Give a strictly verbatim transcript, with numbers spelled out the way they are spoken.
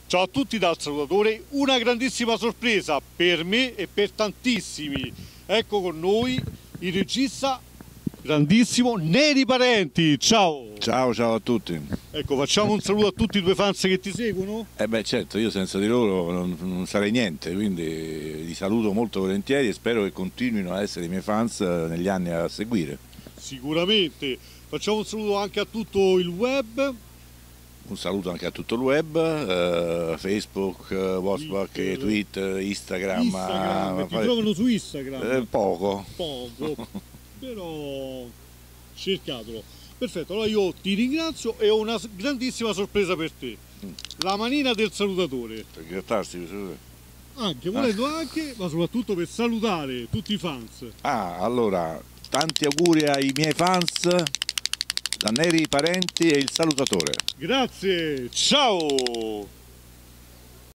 Ciao a tutti dal salutatore, una grandissima sorpresa per me e per tantissimi. Ecco con noi il regista grandissimo Neri Parenti. Ciao! Ciao, ciao a tutti. Ecco, facciamo un saluto a tutti i tuoi fans che ti seguono. Eh beh certo, io senza di loro non, non sarei niente, quindi li saluto molto volentieri e spero che continuino a essere i miei fans negli anni a seguire. Sicuramente. Facciamo un saluto anche a tutto il web. Un saluto anche a tutto il web, eh, Facebook, WhatsApp, Twitter, Twitter, Instagram. Instagram. Ma, Ti trovano su Instagram? Eh, poco. Poco, però cercatelo. Perfetto, allora io ti ringrazio e ho una grandissima sorpresa per te. La manina del salutatore. Per grattarsi. Anche, volendo anche, ma soprattutto per salutare tutti i fans. Ah, allora, tanti auguri ai miei fans da Neri Parenti e il salutatore. Grazie, ciao!